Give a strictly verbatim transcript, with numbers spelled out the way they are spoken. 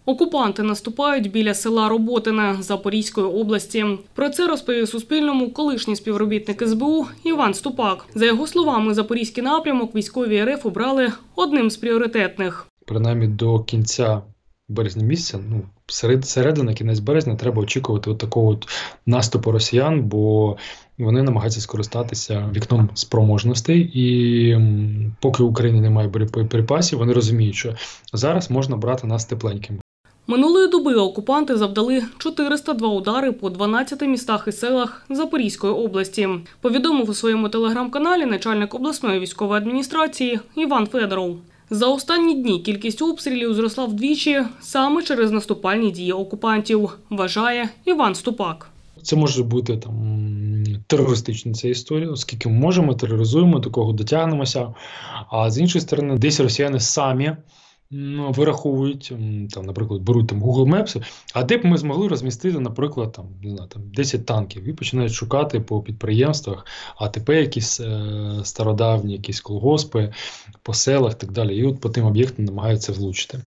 Окупанти наступають біля села Роботине Запорізької області. Про це розповів Суспільному колишній співробітник ес бе у Іван Ступак. За його словами, запорізький напрямок військові ер еф обрали одним з пріоритетних. Принаймні до кінця березня місяця, ну, серед, середина, кінець березня, треба очікувати от такого от наступу росіян, бо вони намагаються скористатися вікном спроможностей. І поки в Україні немає боєприпасів, вони розуміють, що зараз можна брати нас тепленьким. Минулої доби окупанти завдали чотириста два удари по дванадцяти містах і селах Запорізької області. Повідомив у своєму телеграм-каналі начальник обласної військової адміністрації Іван Федоров. За останні дні кількість обстрілів зросла вдвічі саме через наступальні дії окупантів, вважає Іван Ступак. Це може бути там терористична ця історія, оскільки ми можемо, тероризуємо, до кого дотягнемося. А з іншої сторони, десь росіяни самі ну, вираховують, там, наприклад, беруть там Google Maps, а де б ми змогли розмістити, наприклад, там, не знаю, там десять танків, і починають шукати по підприємствах, а АТП якісь е, стародавні, якісь колгоспи, по селах і так далі. І от по тим об'єктам намагаються влучити.